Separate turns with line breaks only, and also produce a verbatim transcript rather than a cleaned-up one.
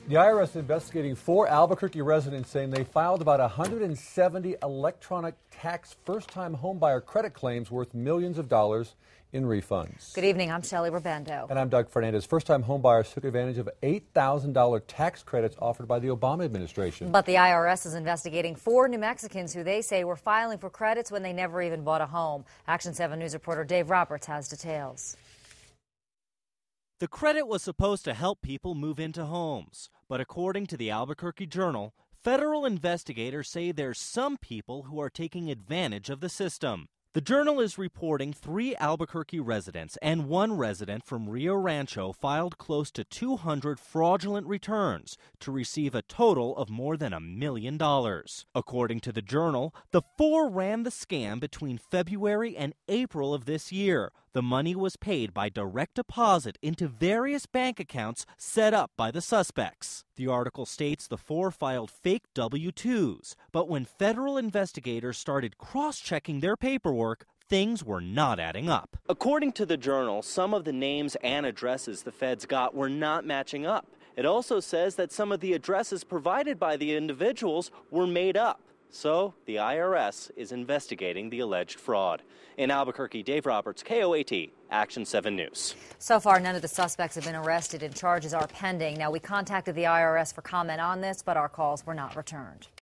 The I R S investigating four Albuquerque residents saying they filed about one hundred seventy electronic tax first-time homebuyer credit claims worth millions of dollars in refunds.
Good evening. I'm Shelley Rabando.
And I'm Doug Fernandez. First-time homebuyers took advantage of eight thousand dollar tax credits offered by the Obama administration.
But the I R S is investigating four New Mexicans who they say were filing for credits when they never even bought a home. Action seven News reporter Dave Roberts has details.
The credit was supposed to help people move into homes, but according to the Albuquerque Journal, federal investigators say there's some people who are taking advantage of the system. The Journal is reporting three Albuquerque residents and one resident from Rio Rancho filed close to two hundred fraudulent returns to receive a total of more than a million dollars. According to the Journal, the four ran the scam between February and April of this year. The money was paid by direct deposit into various bank accounts set up by the suspects. The article states the four filed fake W two's, but when federal investigators started cross-checking their paperwork, things were not adding up. According to the Journal, some of the names and addresses the feds got were not matching up. It also says that some of the addresses provided by the individuals were made up. So the I R S is investigating the alleged fraud. In Albuquerque, Dave Roberts, K O A T, Action seven News.
So far, none of the suspects have been arrested and charges are pending. Now, we contacted the I R S for comment on this, but our calls were not returned.